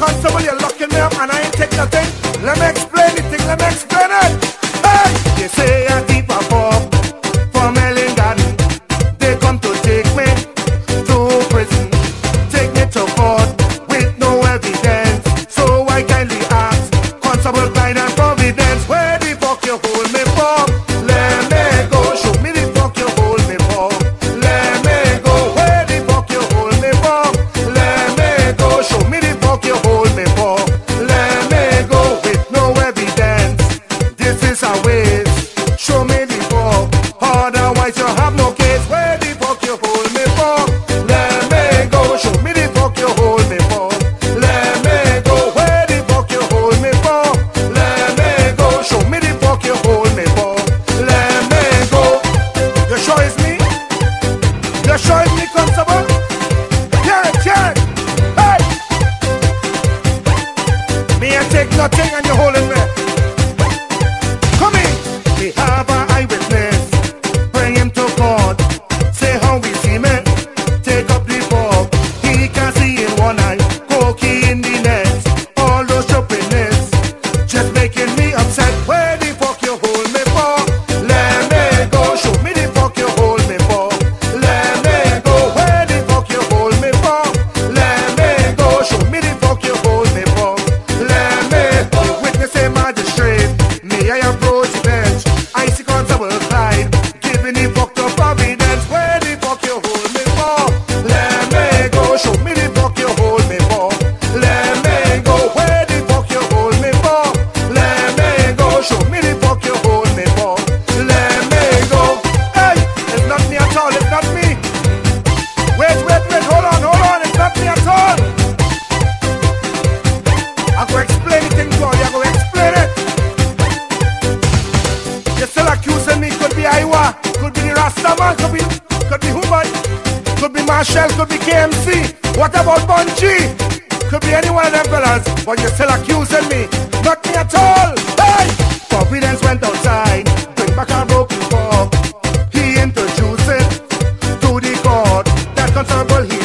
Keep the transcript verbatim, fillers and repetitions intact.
Constable, you're locking me up and I ain't take nothing. Let me explain the thing, let me explain it. Hey! They say I keep a pop from Ellen Garden. They come to take me to prison, take me to court with no evidence. So I kindly ask Constable Blind and Providence, where the fuck you hold me for? Let me go, show me the fuck you hold me for. Let me go, where the fuck you hold me for? Let me go, show me the fuck you hold me for. Let me go with no evidence. This is a waste. Show me the fuck, otherwise you have no case. Where the fuck you hold me for? Let me go, show me the fuck you hold me for. Let me go, where the fuck you hold me for? Let me go, show me the fuck you hold me for. Let me go. You sure it's me? You sure it's me, Constable? Yeah, yeah. Hey! Me ain't take nothing and you holding me. Come in. We have an eyewitness. Bring him to court. Say how we see me. Take up the book. He can see in one eye. Cookie in the next. All those stupidness just making me upset. Where the fuck you hold me for? Let me go. Show me the fuck you hold me for. Let me go. Where the fuck you hold me for? Let me go. Show me the fuck you hold me for. Let me go. Witness a magistrate. May I approach the bench? I see Constable Clyde giving the fuck to Providence. Where the fuck you hold me for? Let me go. Show me the fuck you hold me for. Let me go. Where the fuck you hold me for? Let me go. Show me the fuck you hold me for. Let me go. Hey, it's not me at all. It's not me. Wait, wait, wait. Hold on, hold on. It's not me at all. I go explain the thing to you. I go explain it. You're still accusing me. Could be Iowa, could be the Rastaman, could be, could be Human, could be Marshall, could be K M C. What about Bunchy? Could be any one of them fellas. But you're still accusing me. Not me at all. Hey! Providence went outside, bring back a broken fork. He introduced it to the court. That constable he